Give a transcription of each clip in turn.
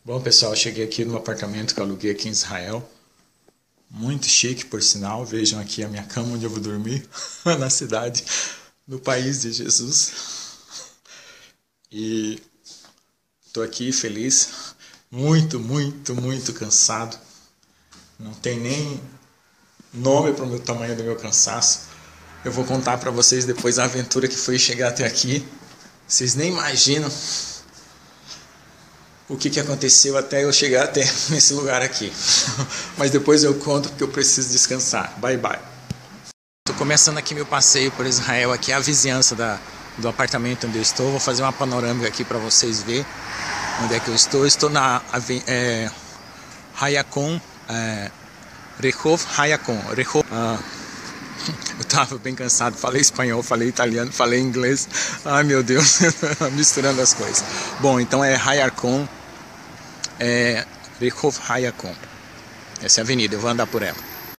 Bom, pessoal, cheguei aqui no apartamento que eu aluguei aqui em Israel. Muito chique, por sinal. Vejam aqui a minha cama onde eu vou dormir, na cidade, no país de Jesus. E estou aqui feliz, muito cansado. Não tem nem nome para o tamanho do meu cansaço. Eu vou contar para vocês depois a aventura que foi chegar até aqui. Vocês nem imaginam o que aconteceu até eu chegar até nesse lugar aqui. Mas depois eu conto porque eu preciso descansar. Bye, bye. Estou começando aqui meu passeio por Israel. Aqui é a vizinhança do apartamento onde eu estou. Vou fazer uma panorâmica aqui para vocês verem onde é que eu estou. Estou na Hayakon, Rehov Hayakon. Eu estava bem cansado, falei espanhol, falei italiano, falei inglês. Ai meu Deus, misturando as coisas. Bom, então é Hayakon, Rehov Hayakon. Essa é a avenida, eu vou andar por ela.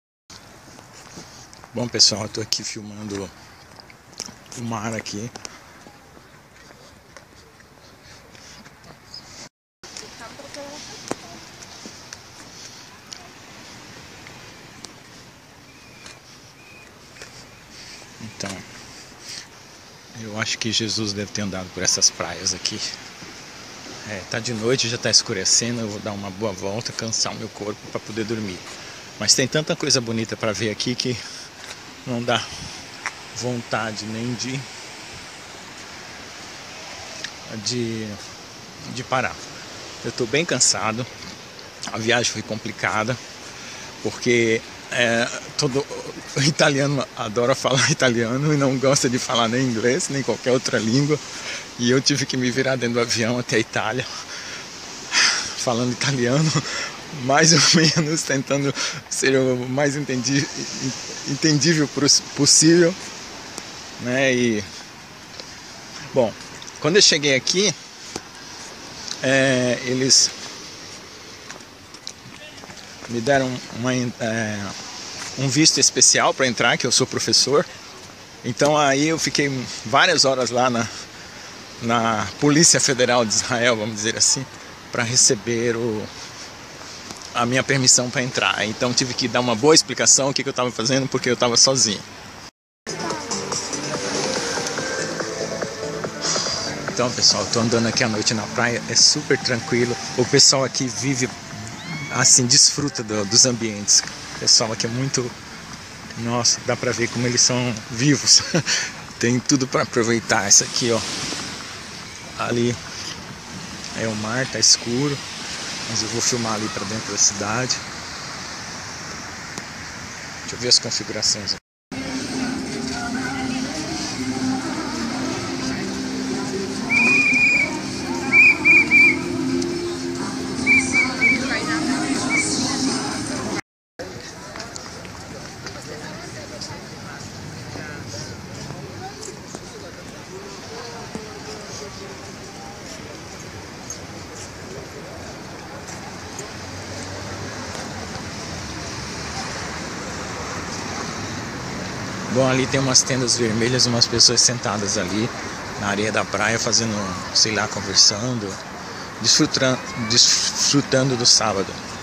Bom pessoal, eu estou aqui filmando o mar aqui. Então, eu acho que Jesus deve ter andado por essas praias aqui. Tá de noite, já está escurecendo, eu vou dar uma boa volta, cansar o meu corpo para poder dormir. Mas tem tanta coisa bonita para ver aqui que não dá vontade nem de parar. Eu estou bem cansado, a viagem foi complicada, porque todo italiano adora falar italiano e não gosta de falar nem inglês, nem qualquer outra língua. E eu tive que me virar dentro do avião até a Itália, falando italiano, mais ou menos, tentando ser o mais entendível possível, né? E, bom, quando eu cheguei aqui, eles me deram um visto especial para entrar, que eu sou professor. Então aí eu fiquei várias horas lá na Polícia Federal de Israel, vamos dizer assim, para receber a minha permissão para entrar. Então tive que dar uma boa explicação o que eu estava fazendo, porque eu estava sozinho. Então pessoal, estou andando aqui à noite na praia, é super tranquilo. O pessoal aqui vive assim, desfruta dos ambientes. O pessoal aqui é muito... Nossa, dá pra ver como eles são vivos. Tem tudo pra aproveitar. Essa aqui, ó, ali é o mar, tá escuro, mas eu vou filmar ali pra dentro da cidade. Deixa eu ver as configurações aqui. Bom, ali tem umas tendas vermelhas, umas pessoas sentadas ali na areia da praia fazendo, sei lá, conversando, desfrutando do sábado.